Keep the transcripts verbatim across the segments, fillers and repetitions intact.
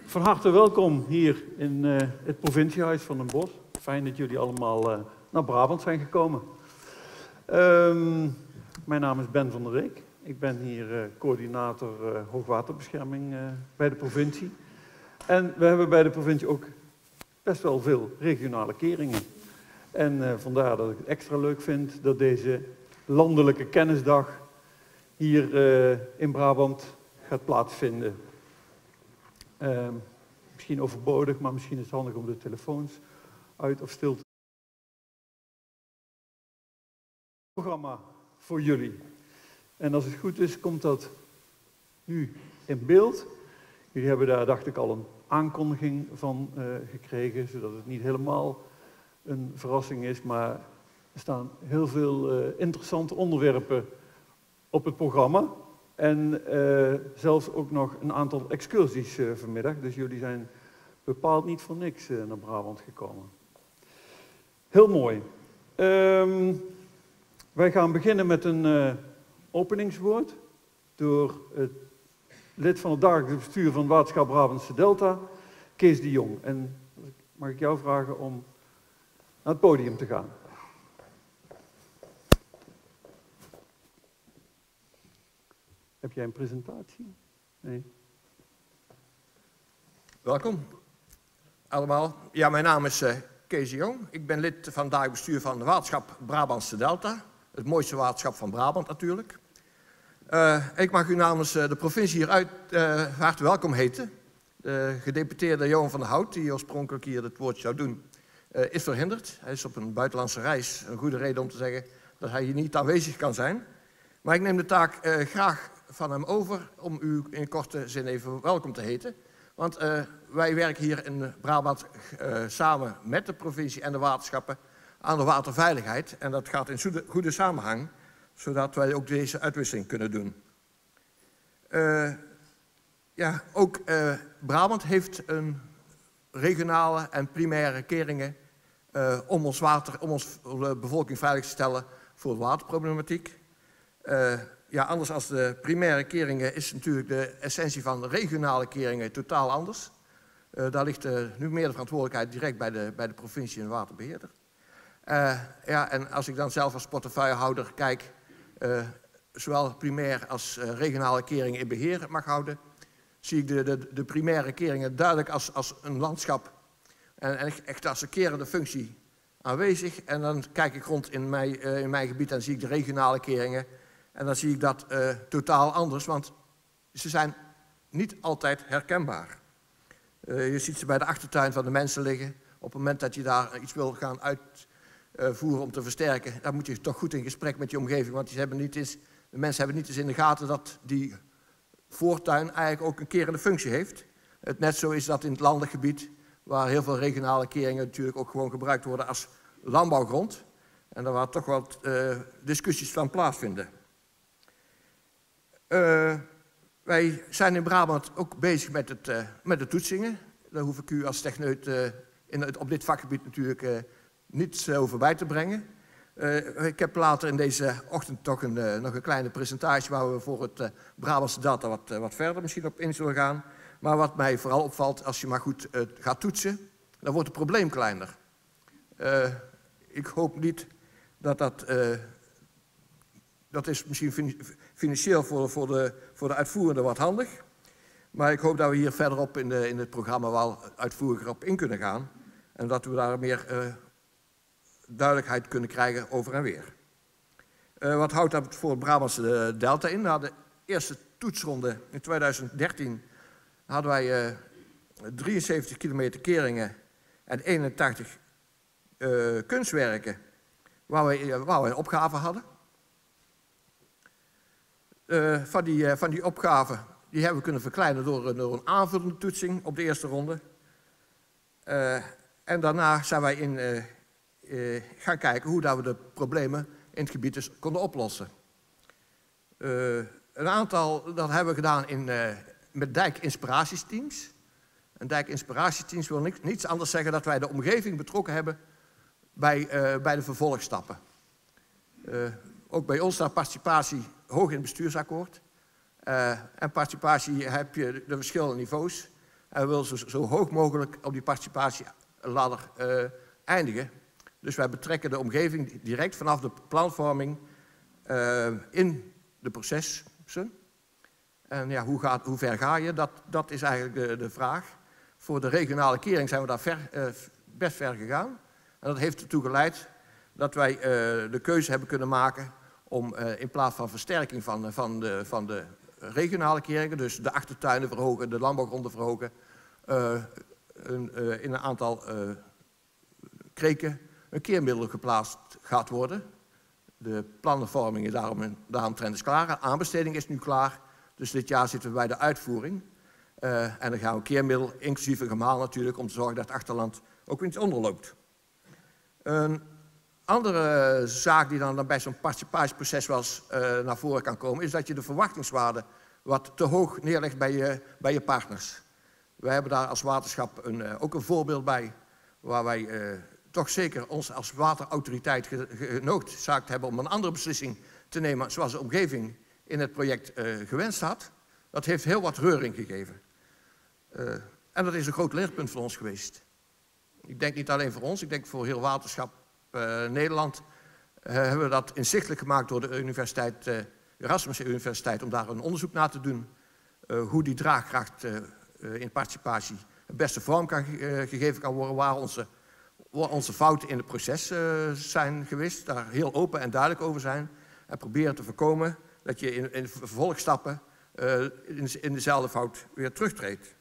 Van harte welkom hier in uh, het provinciehuis van Den Bosch. Fijn dat jullie allemaal uh, naar Brabant zijn gekomen. Um, mijn naam is Ben van der Reek. Ik ben hier uh, coördinator uh, hoogwaterbescherming uh, bij de provincie. En we hebben bij de provincie ook best wel veel regionale keringen. En uh, vandaar dat ik het extra leuk vind dat deze landelijke kennisdag hier uh, in Brabant gaat plaatsvinden. Uh, misschien overbodig, maar misschien is het handig om de telefoons uit of stil te programma voor jullie. En als het goed is, komt dat nu in beeld. Jullie hebben daar, dacht ik, al een aankondiging van uh, gekregen, zodat het niet helemaal een verrassing is, maar er staan heel veel uh, interessante onderwerpen op het programma. En uh, zelfs ook nog een aantal excursies uh, vanmiddag. Dus jullie zijn bepaald niet voor niks uh, naar Brabant gekomen. Heel mooi. Um, wij gaan beginnen met een uh, openingswoord door het lid van het dagelijks bestuur van het waterschap Brabantse Delta, Kees de Jong. En mag ik jou vragen om naar het podium te gaan. Heb jij een presentatie? Nee. Welkom allemaal. Ja, mijn naam is uh, Kees de Jong. Ik ben lid van het dagelijks bestuur van het waterschap Brabantse Delta. Het mooiste waterschap van Brabant natuurlijk. Uh, ik mag u namens uh, de provincie hieruit uh, hartelijk welkom heten. De gedeputeerde Johan van der Hout, die oorspronkelijk hier het woord zou doen, uh, is verhinderd. Hij is op een buitenlandse reis. Een goede reden om te zeggen dat hij hier niet aanwezig kan zijn. Maar ik neem de taak uh, graag van hem over om u in korte zin even welkom te heten. Want uh, wij werken hier in Brabant uh, samen met de provincie en de waterschappen aan de waterveiligheid. En dat gaat in goede, goede samenhang, zodat wij ook deze uitwisseling kunnen doen. Uh, ja, ook uh, Brabant heeft een regionale en primaire keringen uh, om ons water, om ons bevolking veilig te stellen voor de waterproblematiek. Uh, Ja, anders als de primaire keringen is natuurlijk de essentie van de regionale keringen totaal anders. Uh, daar ligt uh, nu meer de verantwoordelijkheid direct bij de, bij de provincie en de waterbeheerder. Uh, ja, en als ik dan zelf als portefeuillehouder kijk, uh, zowel primair als uh, regionale keringen in beheer mag houden, zie ik de, de, de primaire keringen duidelijk als, als een landschap en, en echt als een kerende functie aanwezig. En dan kijk ik rond in mijn, uh, in mijn gebied en zie ik de regionale keringen. En dan zie ik dat uh, totaal anders, want ze zijn niet altijd herkenbaar. Uh, je ziet ze bij de achtertuin van de mensen liggen. Op het moment dat je daar iets wil gaan uitvoeren om te versterken, dan moet je toch goed in gesprek met je omgeving, want die hebben niet eens, de mensen hebben niet eens in de gaten dat die voortuin eigenlijk ook een kerende functie heeft. Het net zo is dat in het landelijk gebied, waar heel veel regionale keringen natuurlijk ook gewoon gebruikt worden als landbouwgrond. En daar waar toch wat uh, discussies van plaatsvinden. Uh, wij zijn in Brabant ook bezig met, het, uh, met de toetsingen. Daar hoef ik u als techneut uh, in het, op dit vakgebied natuurlijk uh, niets over bij te brengen. Uh, ik heb later in deze ochtend toch een, uh, nog een kleine presentatie waar we voor het uh, Brabantse Delta wat, uh, wat verder misschien op in zullen gaan. Maar wat mij vooral opvalt, als je maar goed uh, gaat toetsen, dan wordt het probleem kleiner. Uh, ik hoop niet dat dat... Uh, Dat is misschien financieel voor, voor, de, voor de uitvoerende wat handig. Maar ik hoop dat we hier verderop in, de, in het programma wel uitvoeriger op in kunnen gaan. En dat we daar meer uh, duidelijkheid kunnen krijgen over en weer. Uh, wat houdt dat voor het Brabantse Delta in? Na de eerste toetsronde in tweeduizend dertien hadden wij uh, drieënzeventig kilometer keringen en eenentachtig uh, kunstwerken waar we, uh, waar we een opgave hadden. Uh, van, die, uh, van die opgaven die hebben we kunnen verkleinen door, door een aanvullende toetsing op de eerste ronde. Uh, en daarna zijn wij in, uh, uh, gaan kijken hoe dat we de problemen in het gebied dus konden oplossen. Uh, een aantal, dat hebben we gedaan in, uh, met dijkinspiratiesteams. Een dijkinspiratiesteams wil niets, niets anders zeggen dat wij de omgeving betrokken hebben bij, uh, bij de vervolgstappen. Uh, ook bij ons staat participatie hoog in het bestuursakkoord. Uh, en participatie heb je de verschillende niveaus. En we willen zo, zo hoog mogelijk op die participatieladder uh, eindigen. Dus wij betrekken de omgeving direct vanaf de planvorming uh, in de processen. En ja, hoe, gaat, hoe ver ga je? Dat, dat is eigenlijk de, de vraag. Voor de regionale kering zijn we daar ver, uh, best ver gegaan. En dat heeft ertoe geleid dat wij uh, de keuze hebben kunnen maken om uh, in plaats van versterking van, van, de, van de regionale keringen, dus de achtertuinen verhogen, de landbouwgronden verhogen, uh, een, uh, in een aantal uh, kreken een keermiddel geplaatst gaat worden. De plannenvorming is daarom, daaromtrent is klaar, de aanbesteding is nu klaar, dus dit jaar zitten we bij de uitvoering. Uh, en dan gaan we een keermiddel, inclusief een gemaal natuurlijk, om te zorgen dat het achterland ook iets onderloopt. Een andere zaak die dan bij zo'n participatieproces wel eens uh, naar voren kan komen, is dat je de verwachtingswaarde wat te hoog neerlegt bij je, bij je partners. Wij hebben daar als waterschap een, uh, ook een voorbeeld bij, waar wij uh, toch zeker ons als waterautoriteit genoodzaakt hebben om een andere beslissing te nemen, zoals de omgeving in het project uh, gewenst had. Dat heeft heel wat reuring gegeven. Uh, en dat is een groot leerpunt voor ons geweest. Ik denk niet alleen voor ons, ik denk voor heel waterschap uh, Nederland uh, hebben we dat inzichtelijk gemaakt door de universiteit, uh, Erasmus Universiteit, om daar een onderzoek naar te doen. Uh, hoe die draagkracht uh, uh, in participatie het beste vorm kan, uh, gegeven kan worden, waar onze, waar onze fouten in het proces uh, zijn geweest. Daar heel open en duidelijk over zijn. En proberen te voorkomen dat je in, in vervolgstappen uh, in, in dezelfde fout weer terugtreedt.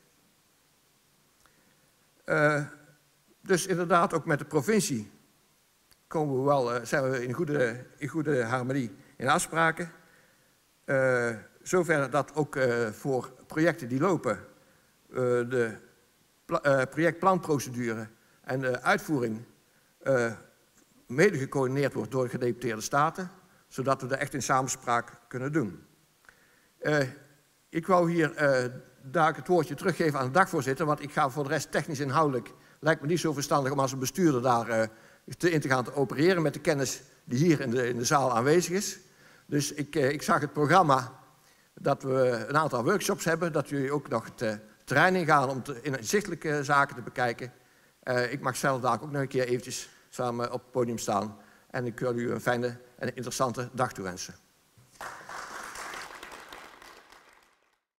Uh, dus inderdaad, ook met de provincie komen we wel, uh, zijn we in goede, in goede harmonie in afspraken. Uh, zover dat ook uh, voor projecten die lopen, uh, de uh, projectplanprocedure en de uitvoering uh, mede gecoördineerd wordt door de gedeputeerde staten, zodat we er echt in samenspraak kunnen doen. Uh, ik wou hier uh, daar het woordje teruggeven aan de dagvoorzitter, want ik ga voor de rest technisch inhoudelijk, lijkt me niet zo verstandig om als een bestuurder daar uh, te, in te gaan te opereren met de kennis die hier in de, in de zaal aanwezig is. Dus ik, uh, ik zag het programma dat we een aantal workshops hebben, dat jullie ook nog het uh, terrein ingaan om te, inzichtelijke zaken te bekijken. Uh, ik mag zelf daar ook nog een keer eventjes samen op het podium staan en ik wil u een fijne en interessante dag toewensen.